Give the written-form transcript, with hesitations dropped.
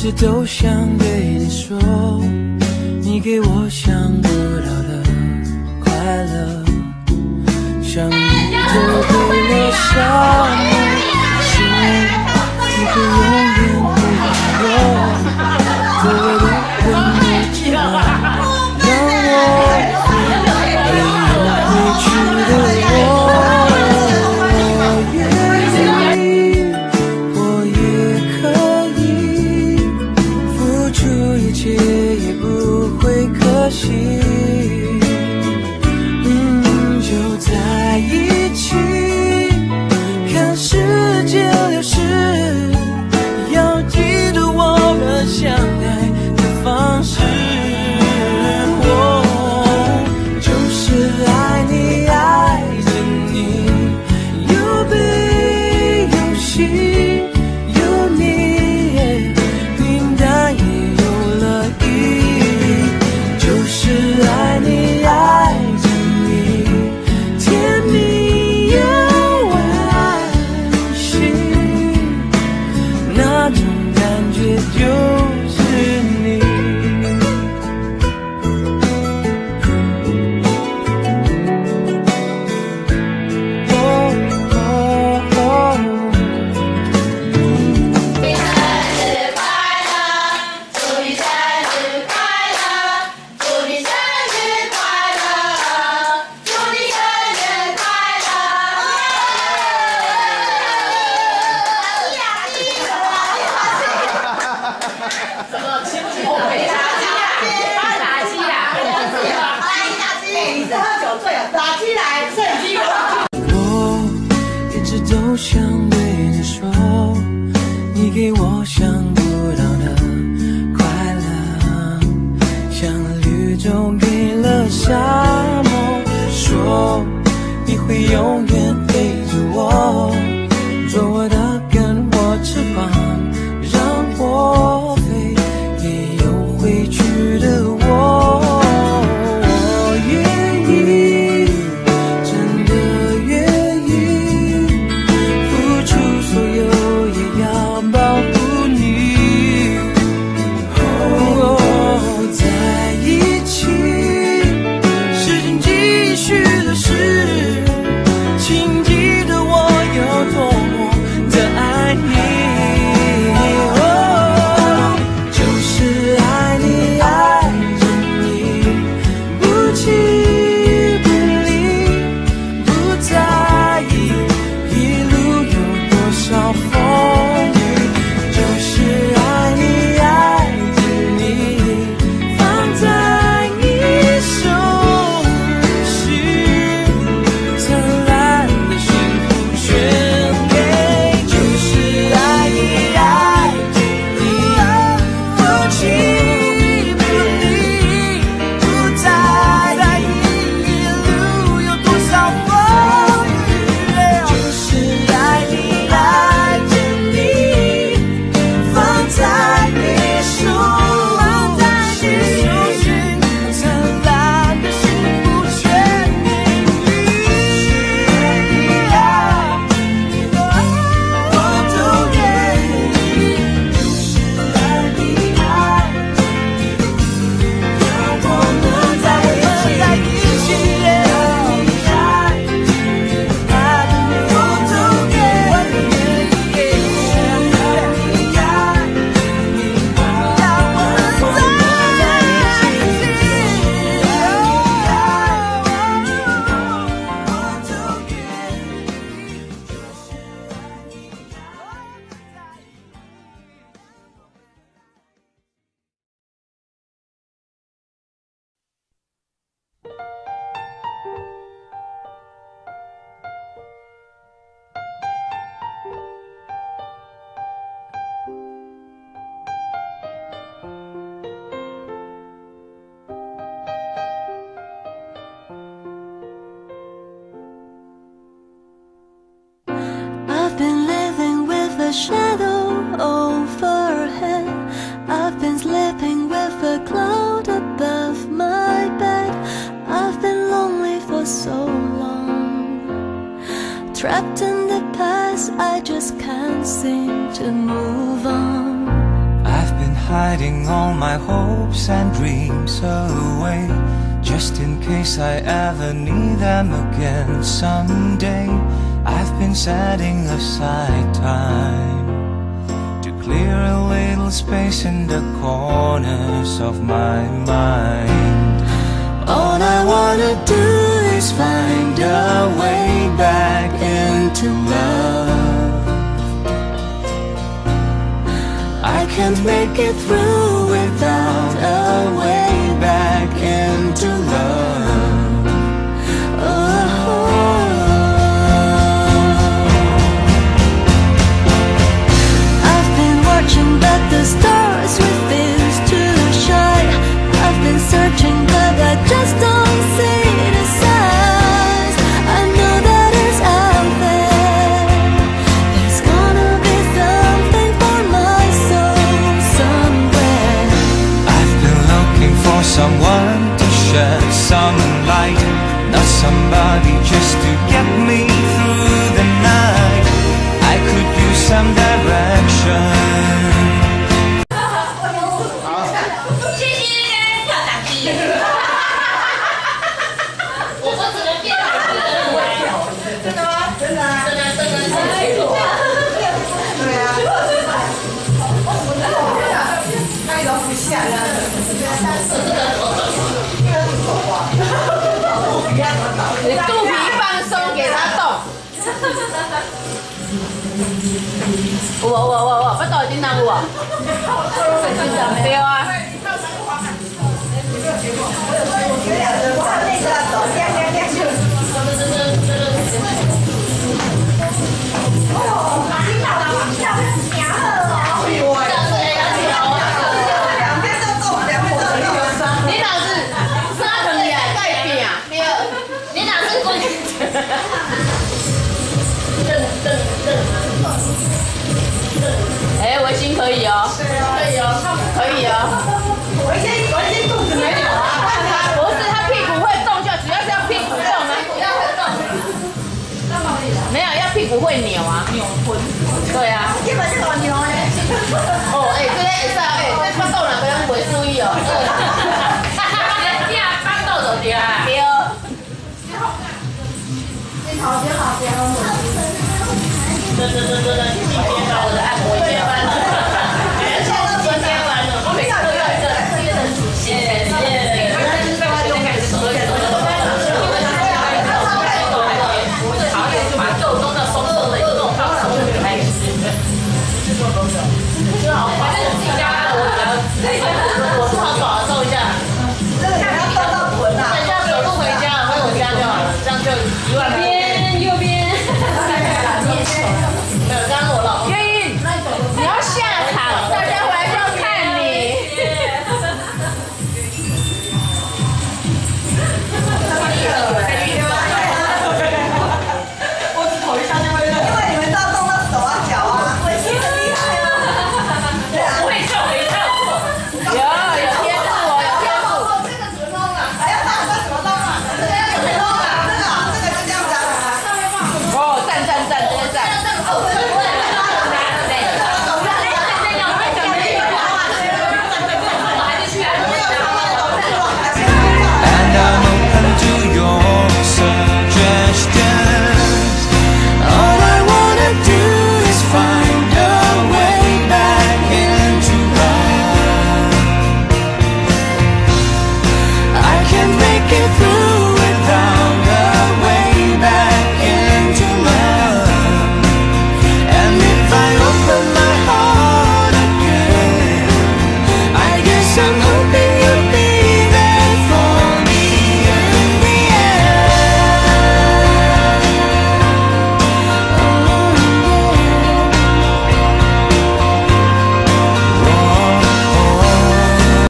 直都想对你说，你给我想不到的快乐，像宇宙给了沙漠，说你会永远陪着我，作为的温柔之爱，让我没有回去的我。也不会可惜，就在一起，看世界流逝，要记得我们相爱的方式，就是爱你爱着你，有悲有喜有你，平淡也爱你爱着你，甜蜜又温馨，那种感觉就是你。都想对你说，你给我想不到的快乐，像绿洲给了沙漠，说你会永远陪着我，做我的跟我翅膀，让我飞，也有回去的我。 a shadow overhead. I've been sleeping with a cloud above my bed. I've been lonely for so long, trapped in the past, I just can't seem to move on. I've been hiding all my hopes and dreams away, just in case I ever need them again someday. I've been setting aside time to clear a little space in the corners of my mind. All I wanna do is find a way back into love. I can't make it through without a way back into love. Oh. I've been watching but the stars refuse to shine. I've been searching but I just don't see the signs. I know that it's out there. There's gonna be something for my soul somewhere. I've been looking for someone to shed some light, not somebody just to get me through the night. I could use some direction. 你肚皮放松，给他动。我不抖叮当我。对啊。哎，围巾可以哦，可以哦，可以哦。围巾肚子没有啊？不是，他屁股会动就，主要是要屁股动啊。没有，要屁股会扭啊。扭臀。对啊。基本这个扭呢。哦，哎，这个会使，哎，这巴肚两个人袂注意哦。你啊，巴肚就对啊。对。好，别好，别好。对。